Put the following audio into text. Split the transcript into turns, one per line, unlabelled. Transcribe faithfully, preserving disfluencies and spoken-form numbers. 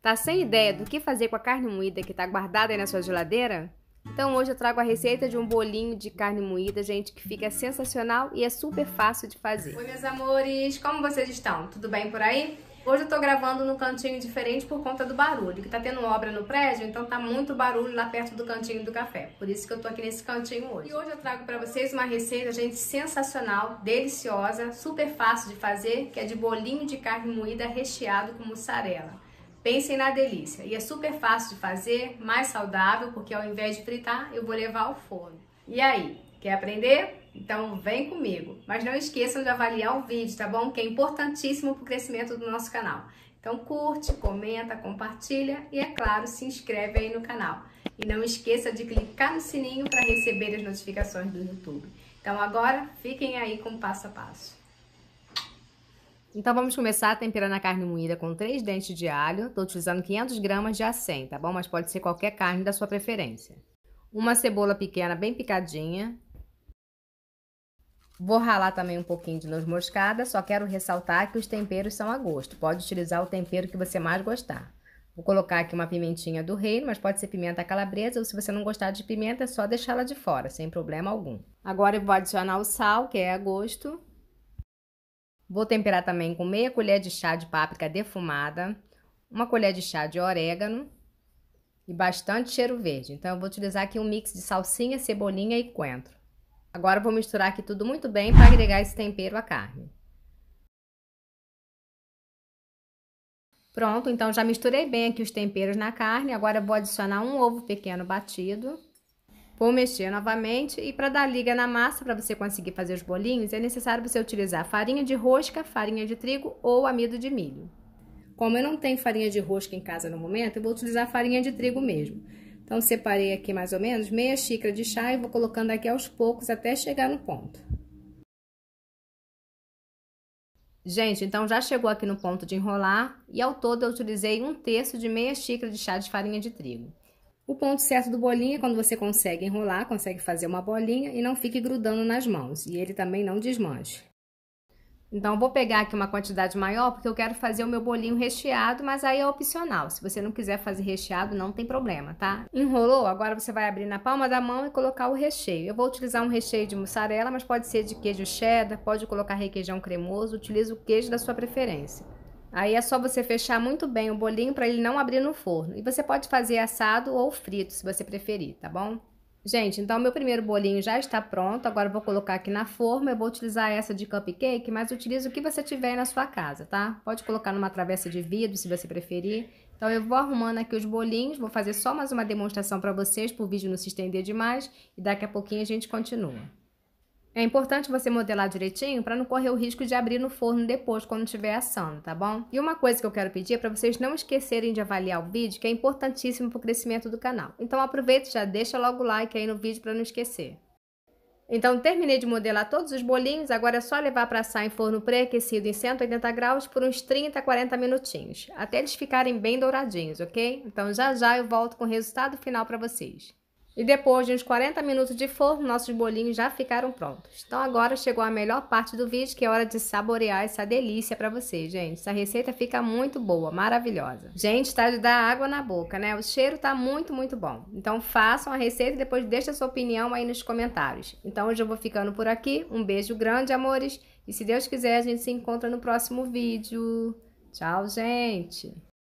Tá sem ideia do que fazer com a carne moída que tá guardada aí na sua geladeira? Então hoje eu trago a receita de um bolinho de carne moída, gente, que fica sensacional e é super fácil de fazer. Oi, meus amores! Como vocês estão? Tudo bem por aí? Hoje eu tô gravando num cantinho diferente por conta do barulho, que tá tendo obra no prédio, então tá muito barulho lá perto do cantinho do café. Por isso que eu tô aqui nesse cantinho hoje. E hoje eu trago pra vocês uma receita, gente, sensacional, deliciosa, super fácil de fazer, que é de bolinho de carne moída recheado com mussarela. Pensem na delícia. E é super fácil de fazer, mais saudável, porque ao invés de fritar, eu vou levar ao forno. E aí, quer aprender? Então vem comigo. Mas não esqueçam de avaliar o vídeo, tá bom? Que é importantíssimo para o crescimento do nosso canal. Então curte, comenta, compartilha e, é claro, se inscreve aí no canal. E não esqueça de clicar no sininho para receber as notificações do YouTube. Então agora, fiquem aí com o passo a passo. Então vamos começar temperando a carne moída com três dentes de alho. Estou utilizando quinhentas gramas de acém, tá bom? Mas pode ser qualquer carne da sua preferência. Uma cebola pequena bem picadinha. Vou ralar também um pouquinho de noz moscada. Só quero ressaltar que os temperos são a gosto. Pode utilizar o tempero que você mais gostar. Vou colocar aqui uma pimentinha do reino, mas pode ser pimenta calabresa. Ou se você não gostar de pimenta, é só deixá-la de fora, sem problema algum. Agora eu vou adicionar o sal, que é a gosto. Vou temperar também com meia colher de chá de páprica defumada, uma colher de chá de orégano e bastante cheiro verde. Então eu vou utilizar aqui um mix de salsinha, cebolinha e coentro. Agora eu vou misturar aqui tudo muito bem para agregar esse tempero à carne. Pronto, então já misturei bem aqui os temperos na carne. Agora eu vou adicionar um ovo pequeno batido. Vou mexer novamente e para dar liga na massa, para você conseguir fazer os bolinhos, é necessário você utilizar farinha de rosca, farinha de trigo ou amido de milho. Como eu não tenho farinha de rosca em casa no momento, eu vou utilizar farinha de trigo mesmo. Então separei aqui mais ou menos meia xícara de chá e vou colocando aqui aos poucos até chegar no ponto. Gente, então já chegou aqui no ponto de enrolar e ao todo eu utilizei um terço de meia xícara de chá de farinha de trigo. O ponto certo do bolinho é quando você consegue enrolar, consegue fazer uma bolinha e não fique grudando nas mãos. E ele também não desmanche. Então, eu vou pegar aqui uma quantidade maior porque eu quero fazer o meu bolinho recheado, mas aí é opcional. Se você não quiser fazer recheado, não tem problema, tá? Enrolou? Agora você vai abrir na palma da mão e colocar o recheio. Eu vou utilizar um recheio de mussarela, mas pode ser de queijo cheddar, pode colocar requeijão cremoso, utilize o queijo da sua preferência. Aí é só você fechar muito bem o bolinho para ele não abrir no forno. E você pode fazer assado ou frito, se você preferir, tá bom? Gente, então meu primeiro bolinho já está pronto. Agora eu vou colocar aqui na forma. Eu vou utilizar essa de cupcake, mas utilize o que você tiver aí na sua casa, tá? Pode colocar numa travessa de vidro, se você preferir. Então eu vou arrumando aqui os bolinhos. Vou fazer só mais uma demonstração para vocês, para o vídeo não se estender demais. E daqui a pouquinho a gente continua. É importante você modelar direitinho para não correr o risco de abrir no forno depois quando estiver assando, tá bom? E uma coisa que eu quero pedir é para vocês não esquecerem de avaliar o vídeo, que é importantíssimo para o crescimento do canal. Então aproveita e já deixa logo o like aí no vídeo para não esquecer. Então terminei de modelar todos os bolinhos, agora é só levar para assar em forno pré-aquecido em cento e oitenta graus por uns trinta a quarenta minutinhos, até eles ficarem bem douradinhos, ok? Então já já eu volto com o resultado final para vocês. E depois de uns quarenta minutos de forno, nossos bolinhos já ficaram prontos. Então agora chegou a melhor parte do vídeo, que é hora de saborear essa delícia pra vocês, gente. Essa receita fica muito boa, maravilhosa. Gente, tá de dar água na boca, né? O cheiro tá muito, muito bom. Então façam a receita e depois deixa a sua opinião aí nos comentários. Então hoje eu vou ficando por aqui. Um beijo grande, amores. E se Deus quiser, a gente se encontra no próximo vídeo. Tchau, gente!